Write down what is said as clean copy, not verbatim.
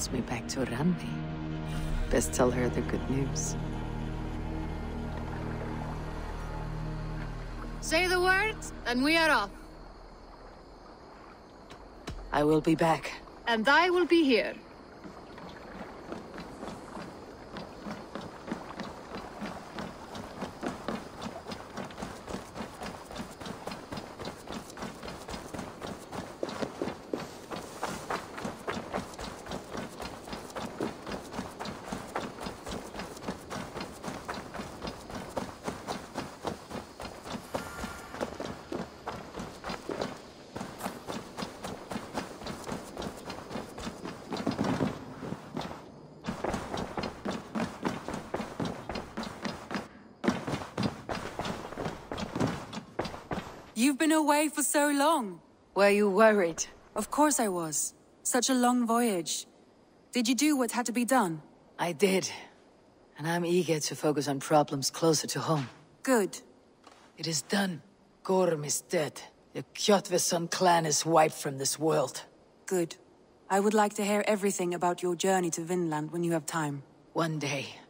calls me back to Randi. Best tell her the good news. Say the word, and we are off. I will be back. And I will be here. You've been away for so long. Were you worried? Of course I was. Such a long voyage. Did you do what had to be done? I did. And I'm eager to focus on problems closer to home. Good. It is done. Gorm is dead. The Kjotveson clan is wiped from this world. Good. I would like to hear everything about your journey to Vinland when you have time. One day.